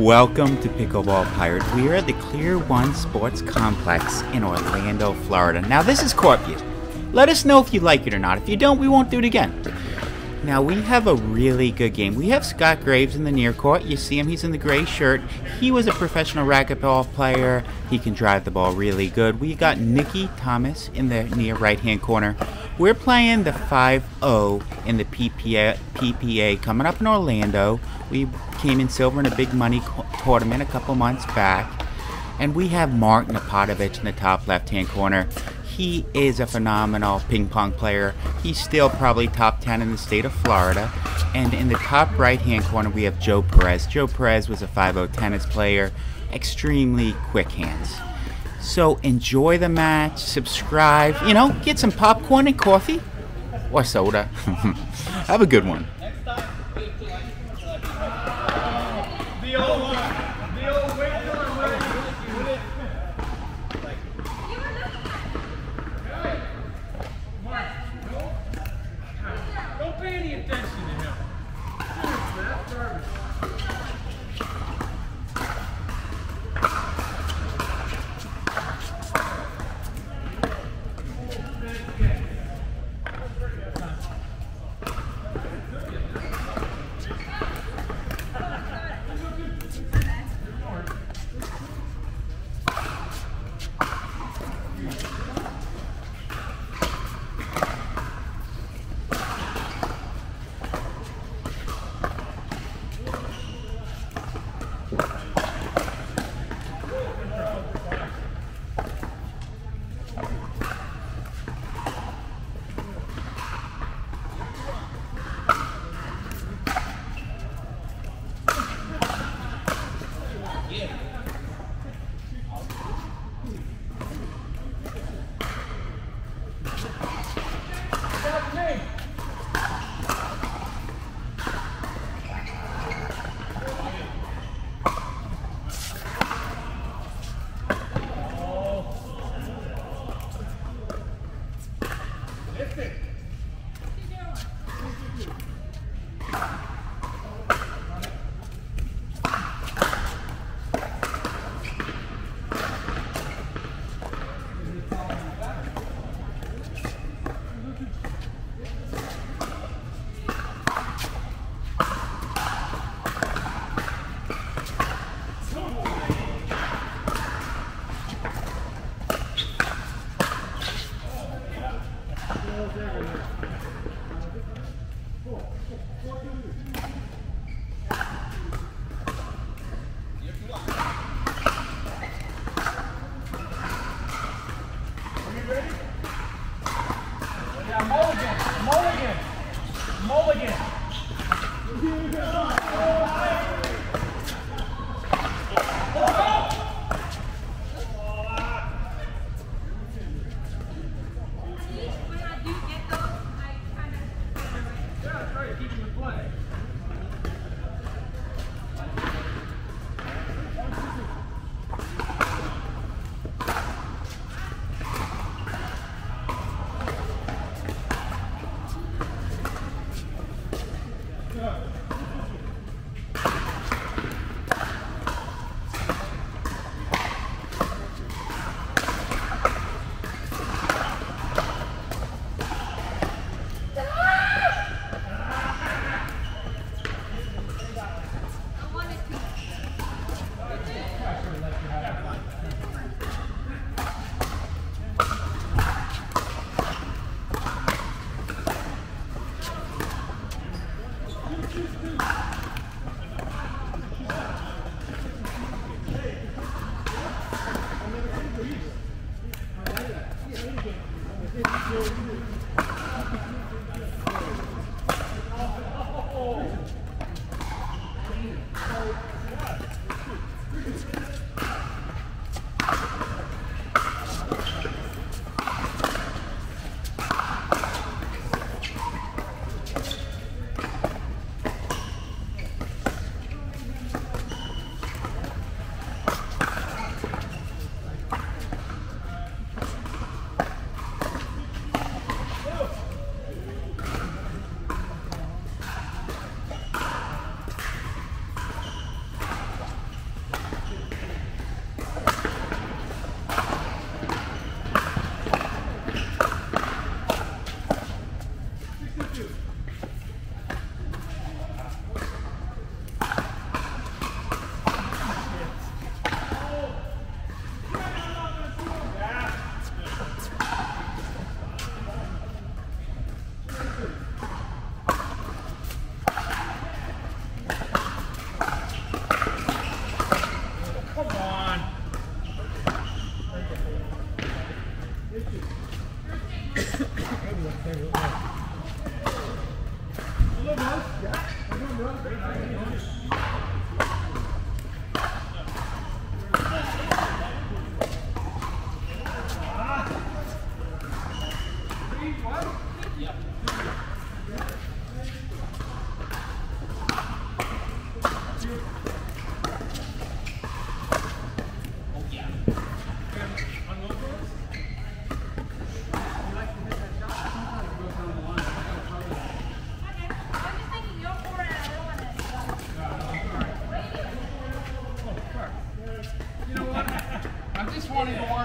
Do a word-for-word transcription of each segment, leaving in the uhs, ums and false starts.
Welcome to Pickleball Pirates. We are at the ClearOne Sports Complex in Orlando, Florida. Now this is court view. Let us know if you like it or not. If you don't, we won't do it again. Now we have a really good game. We have Scott Graves in the near court. You see him, he's in the gray shirt. He was a professional racquetball player. He can drive the ball really good. We got Nikki Thomas in the near right-hand corner. We're playing the five oh in the P P A, P P A coming up in Orlando. We came in silver in a big money tournament a couple months back. And we have Mark Napartovich in the top left-hand corner. He is a phenomenal ping pong player. He's still probably top ten in the state of Florida. And in the top right-hand corner, we have Joe Perez. Joe Perez was a five oh tennis player. Extremely quick hands. So enjoy the match, subscribe, you know, get some popcorn and coffee or soda. Have a good one. Don't pay any attention to him. That's garbage.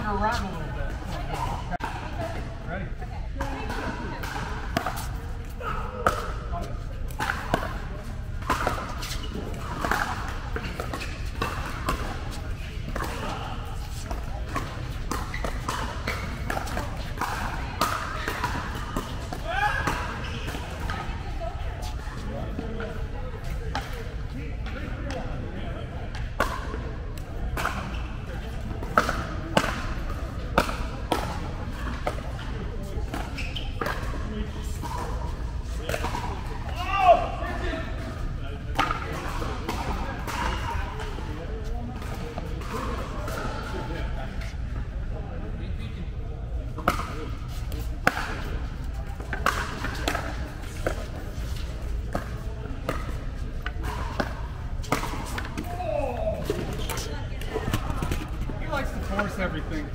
go round a little bit. Ready? Force everything.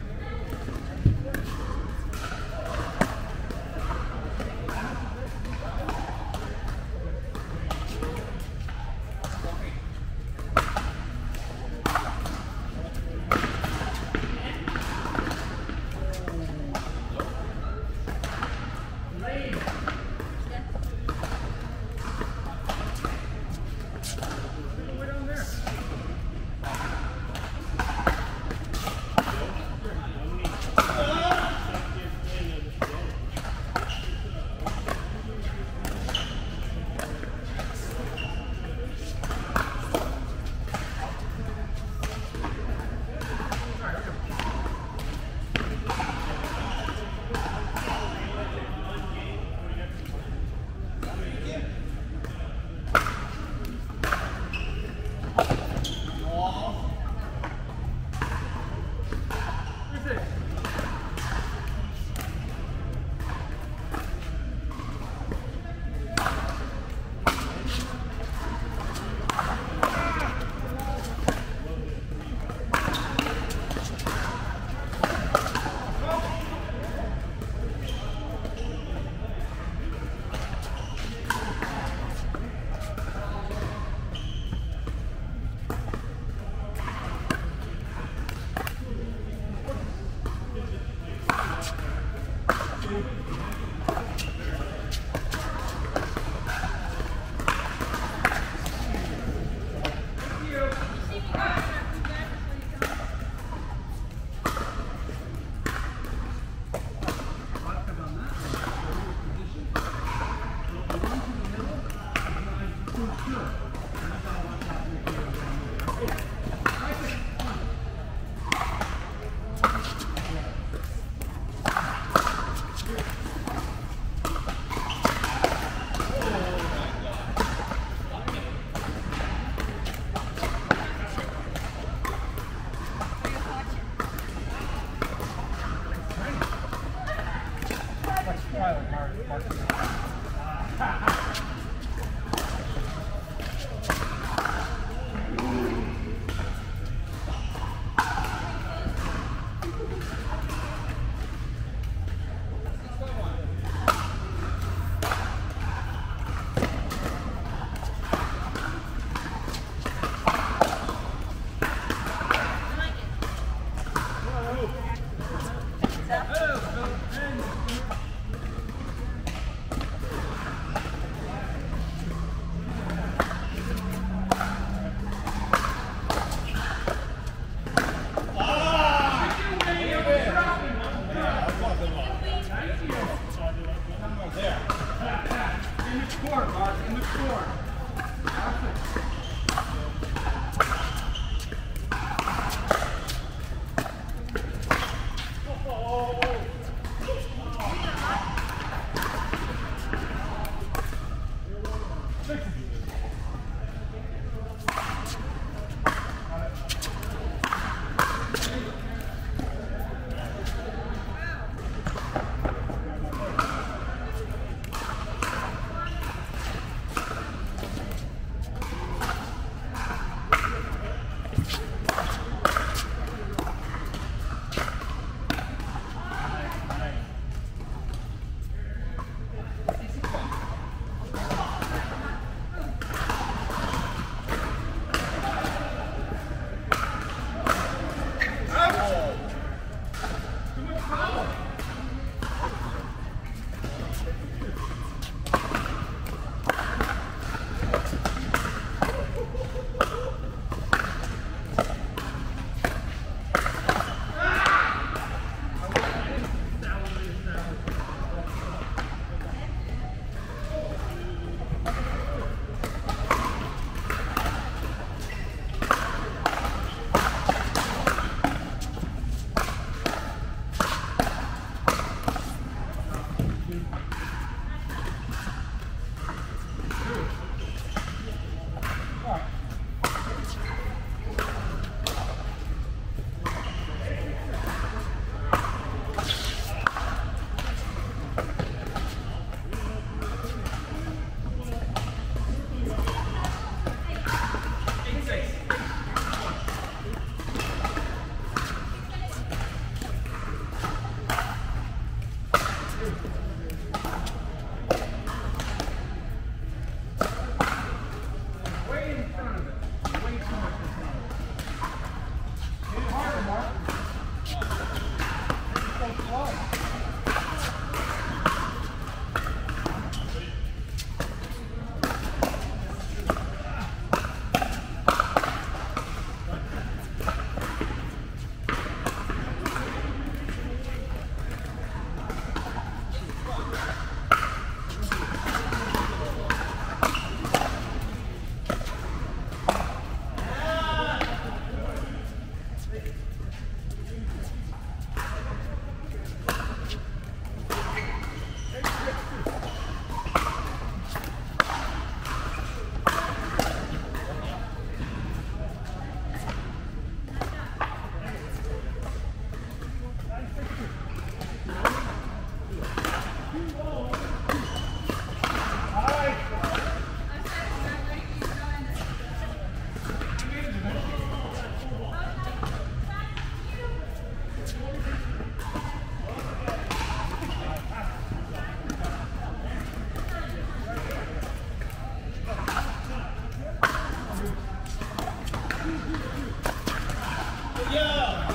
Yo!